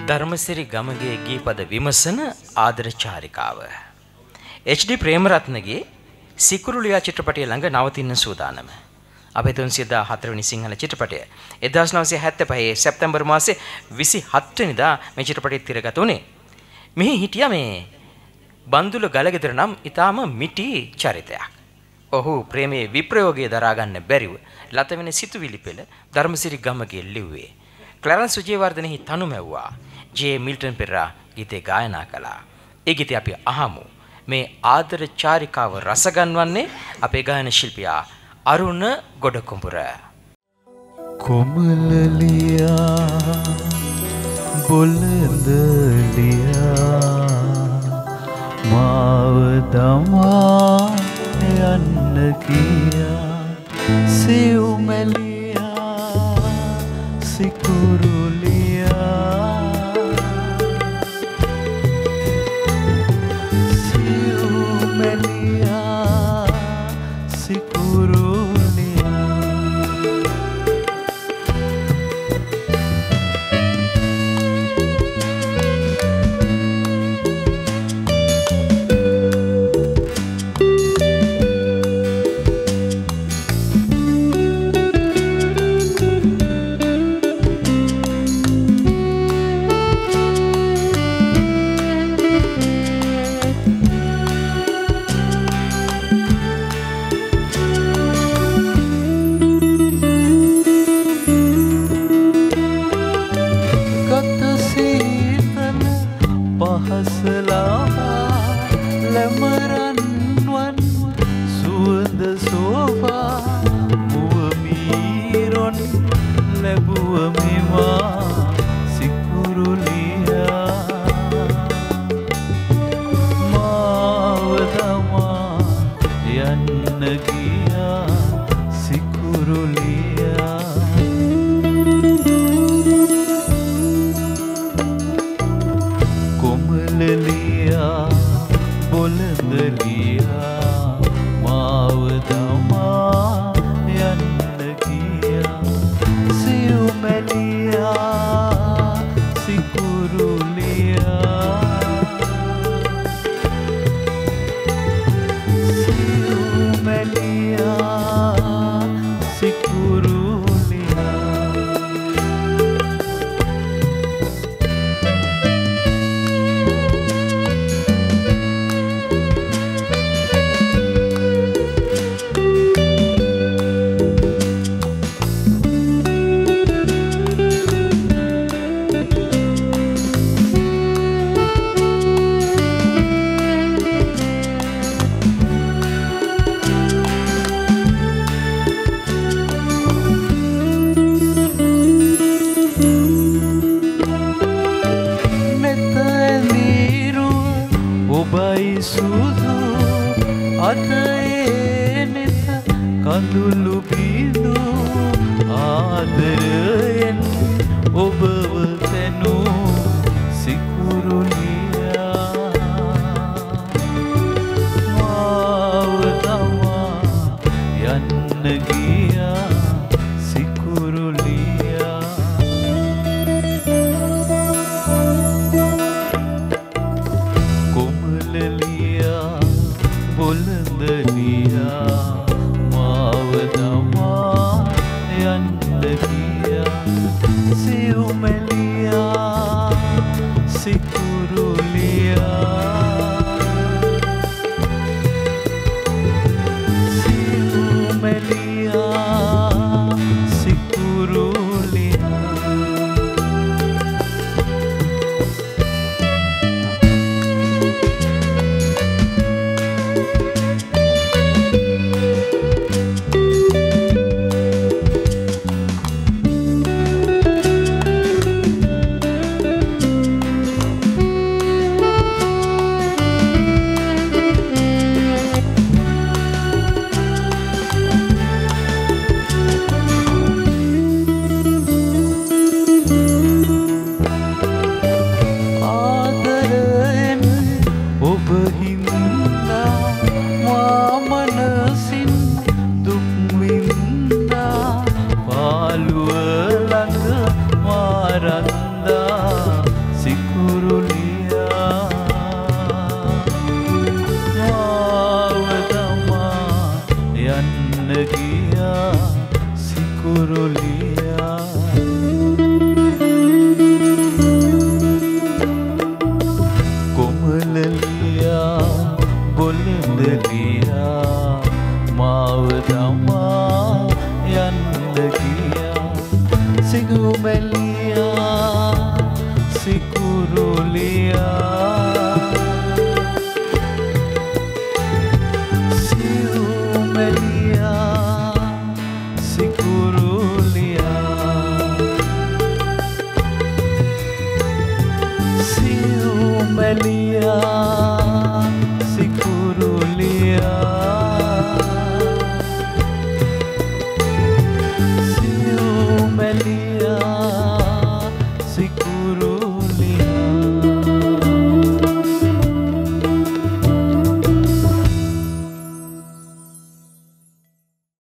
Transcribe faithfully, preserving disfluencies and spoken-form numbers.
ධර්මසිරි ගමගේ ගීපද විමසන ආදර චාරිකාව. එච් ඩී ප්‍රේමරත්නගේ සිකුරුලියා චිත්‍රපටය ළඟ නවතින සූදානම. අපේ තුන්සිය දහහතර වෙනි සිංහල චිත්‍රපටය එක්දාස් නවසිය හැත්තෑ පහ සැප්තැම්බර් මාසේ විසිහත් වෙනිදා මේ චිත්‍රපටය තිරගත වුණේ. මෙහි හිටියා මේ බන්දුල ගලගෙදර නම් ඊටාම මිටි චරිතයක්. ඔහු ප්‍රේමයේ විප්‍රයෝගය දරා ගන්න බැරිව ලතවෙන සිතුවිලි පෙළ ධර්මසිරි ගමගේ ලිව්වේ. ක්ලැරන්ස් විජේවර්ධනෙහි තනු මැව්වා. ජේ මිල්ටන් පෙරේරා ගීතේ ගායනා කළා. ඒ ගීතය අපි අහමු. මේ ආදර චාරිකාව රසගන්වන්නේ අපේ ගායන ශිල්පියා අරුණ ගොඩකුඹුර. කොමලලියා බොළඳලියා මාව දමා යන්න කියා සිව්මැලියා සිකුරුලියා සිව්මැලියා සිකුරුලියා කඳුළු බිඳු ආදරයෙන් ඔබ